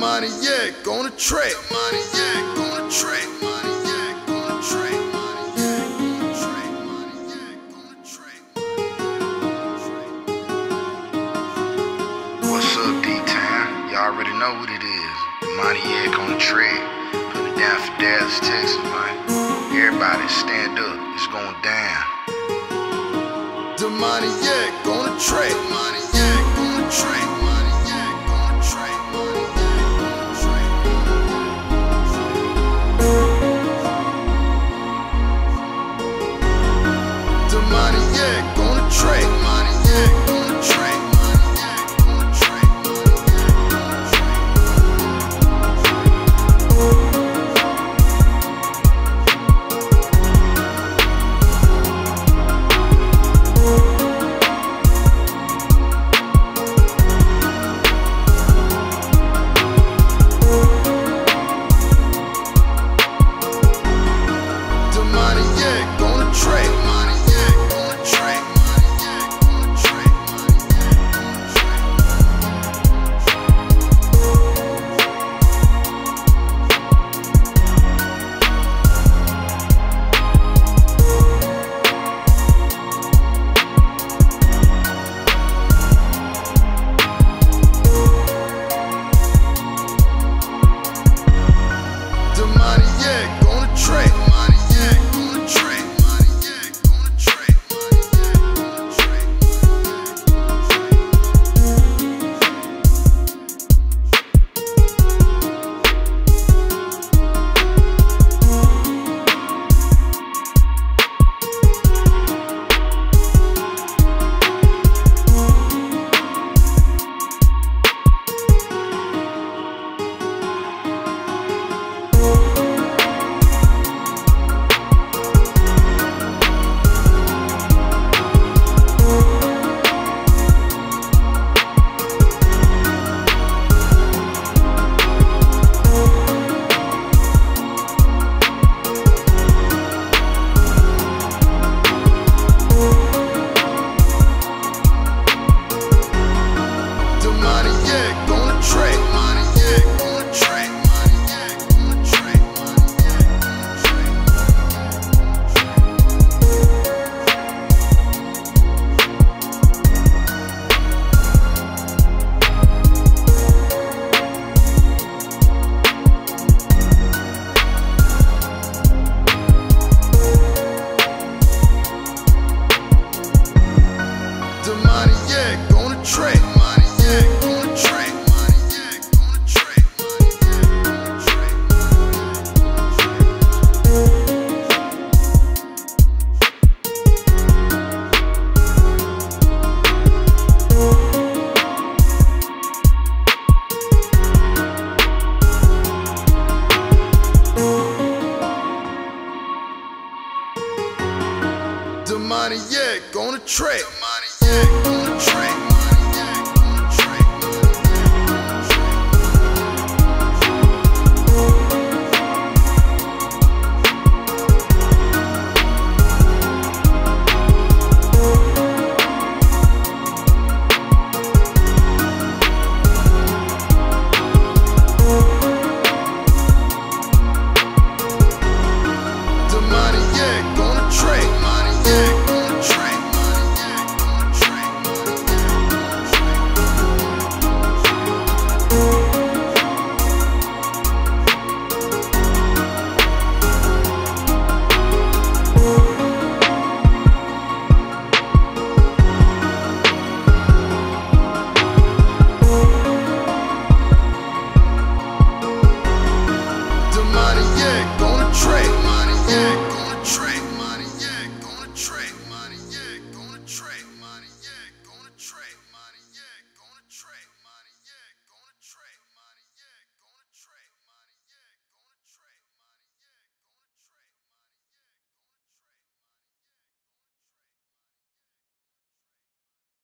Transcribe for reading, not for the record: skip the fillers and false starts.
Demoniac on the track. Demoniac on the track. Demoniac on the track. Demoniac on the track. Demoniac on the track. What's up, D-Town? Y'all already know what it is. Demoniac on the track. Put it down for Dallas, Texas, man. Everybody stand up. It's going down. Demoniac on the track. Demoniac on the track. Demoniac on the track. Demoniac on the track. Demoniac on the track. Demoniac on the track. Demoniac on the track. Demoniac on the track. Demoniac on the track. Demoniac on the track. Demoniac on the track. Demoniac on the track. Demoniac on the track. Demoniac on the track. Demoniac on the track. Demoniac on the track.